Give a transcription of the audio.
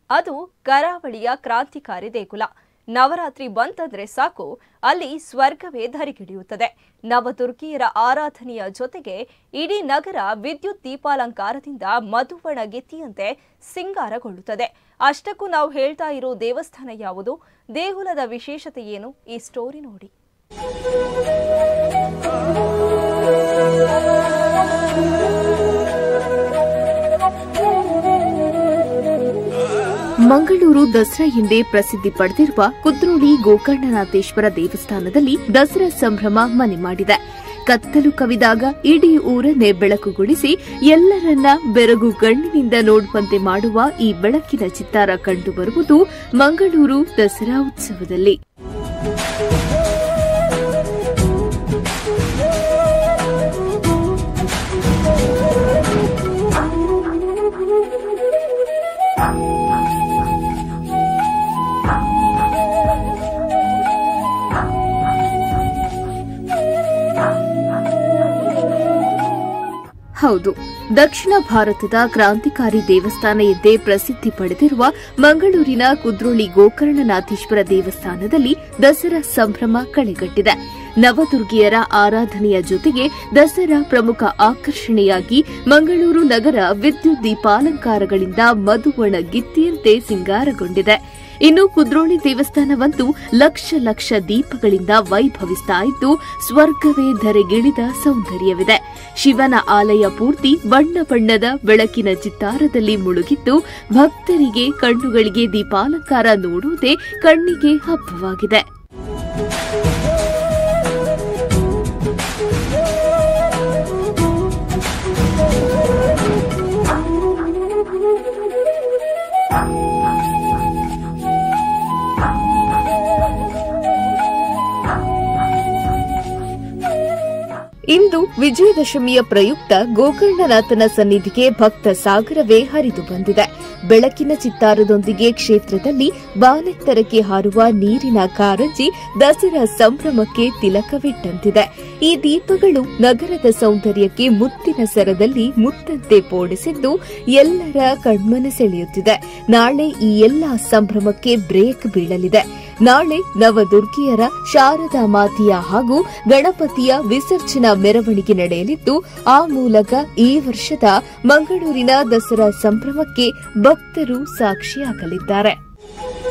ಅದು ಕರಾವಳಿಯ ಕ್ರಾಂತಿಕಾರಿ ದೇಗುಲ. ನವರಾತ್ರಿ ಬಂತಂದ್ರೆ ಸಾಕು ಅಲ್ಲಿ ಸ್ವರ್ಗವೇ ಧರಿಗಿಡಿಯುತ್ತದೆ. ನವದುರ್ಗಿಯರ ಆರಾಧನೆಯ ಜೊತೆಗೆ ಇಡೀ ನಗರ ವಿದ್ಯುತ್ ದೀಪಾಲಂಕಾರದಿಂದ ಮಧುವಣಗಿತ್ತಿಯಂತೆ ಸಿಂಗಾರಗೊಳ್ಳುತ್ತದೆ. ಅಷ್ಟಕ್ಕೂ ನಾವು ಹೇಳ್ತಾ ಇರೋ ದೇವಸ್ಥಾನ ಯಾವುದು, ದೇಗುಲದ ವಿಶೇಷತೆ ಏನು, ಈ ಸ್ಟೋರಿ ನೋಡಿ. ಮಂಗಳೂರು ದಸರಾ ಎಂದೇ ಪ್ರಸಿದ್ಧಿ ಪಡೆದಿರುವ ಕುದ್ರೋಳಿ ಗೋಕರ್ಣನಾಥೇಶ್ವರ ದೇವಸ್ಥಾನದಲ್ಲಿ ದಸರಾ ಸಂಭ್ರಮ ಮನೆ ಮಾಡಿದೆ. ಕತ್ತಲು ಕವಿದಾಗ ಇಡೀ ಊರನ್ನೇ ಬೆಳಕುಗೊಳಿಸಿ ಎಲ್ಲರನ್ನ ಬೆರಗು ಕಣ್ಣಿನಿಂದ ನೋಡುವಂತೆ ಮಾಡುವ ಈ ಬೆಳಕಿನ ಚಿತ್ತಾರ ಕಂಡುಬರುವುದು ಮಂಗಳೂರು ದಸರಾ ಉತ್ಸವದಲ್ಲಿ. ಹೌದು, ದಕ್ಷಿಣ ಭಾರತದ ಕ್ರಾಂತಿಕಾರಿ ದೇವಸ್ಥಾನ ಎಂದೇ ಪ್ರಸಿದ್ಧಿ ಪಡೆದಿರುವ ಮಂಗಳೂರಿನ ಕುದ್ರೋಳಿ ಗೋಕರ್ಣನಾಥೇಶ್ವರ ದೇವಸ್ಥಾನದಲ್ಲಿ ದಸರಾ ಸಂಭ್ರಮ ಕಳೆಗಟ್ಟಿದೆ. ನವದುರ್ಗಿಯರ ಆರಾಧನೆಯ ಜೊತೆಗೆ ದಸರಾ ಪ್ರಮುಖ ಆಕರ್ಷಣೆಯಾಗಿ ಮಂಗಳೂರು ನಗರ ವಿದ್ಯುತ್ ದೀಪಾಲಂಕಾರಗಳಿಂದ ಮಧುವಣಗಿತ್ತಿಯಂತೆ ಸಿಂಗಾರಗೊಂಡಿದೆ. ಇನ್ನು ಕುದ್ರೋಳಿ ದೇವಸ್ಥಾನವಂತೂ ಲಕ್ಷ ಲಕ್ಷ ದೀಪಗಳಿಂದ ವೈಭವಿಸ್ತಾ ಇದ್ದು ಸ್ವರ್ಗವೇ ಧರೆಗಿಳಿದ ಸೌಂದರ್ಯವಿದೆ. ಶಿವನ ಆಲಯ ಪೂರ್ತಿ ಬಣ್ಣ ಬಣ್ಣದ ಬೆಳಕಿನ ಚಿತ್ತಾರದಲ್ಲಿ ಮುಳುಗಿದ್ದು ಭಕ್ತರಿಗೆ ಕಣ್ಣುಗಳಿಗೆ ದೀಪಾಲಂಕಾರ ನೋಡುವುದೇ ಕಣ್ಣಿಗೆ ಹಬ್ಬವಾಗಿದೆ. ಇಂದು ವಿಜಯದಶಮಿಯ ಪ್ರಯುಕ್ತ ಗೋಕರ್ಣನಾಥನ ಸನ್ನಿಧಿಗೆ ಭಕ್ತ ಸಾಗರವೇ ಹರಿದು ಬಂದಿದೆ. ಬೆಳಕಿನ ಚಿತ್ತಾರದೊಂದಿಗೆ ಕ್ಷೇತ್ರದಲ್ಲಿ ಬಾನೆತ್ತರಕ್ಕೆ ಹಾರುವ ನೀರಿನ ಕಾರಂಜಿ ದಸರಾ ಸಂಭ್ರಮಕ್ಕೆ ತಿಲಕವಿಟ್ಟಂತಿದೆ. ಈ ದೀಪಗಳು ನಗರದ ಸೌಂದರ್ಯಕ್ಕೆ ಮುತ್ತಿನ ಸರದಲ್ಲಿ ಮುತ್ತಂತೆ ಪೋಣಿಸಿದ್ದು ಎಲ್ಲರ ಕಣ್ಮನ ಸೆಳೆಯುತ್ತಿದೆ. ನಾಳೆ ಈ ಎಲ್ಲಾ ಸಂಭ್ರಮಕ್ಕೆ ಬ್ರೇಕ್ ಬೀಳಲಿದೆ. ನಾಳೆ ನವದುರ್ಗಿಯರ, ಶಾರದಾ ಮಾತೆಯ ಹಾಗೂ ಗಣಪತಿಯ ವಿಸರ್ಜನಾ ಮೆರವಣಿಗೆ ನಡೆಯಲಿದ್ದು ಆ ಮೂಲಕ ಈ ವರ್ಷದ ಮಂಗಳೂರಿನ ದಸರಾ ಸಂಭ್ರಮಕ್ಕೆ ಭಕ್ತರು ಸಾಕ್ಷಿಯಾಗಲಿದ್ದಾರೆ.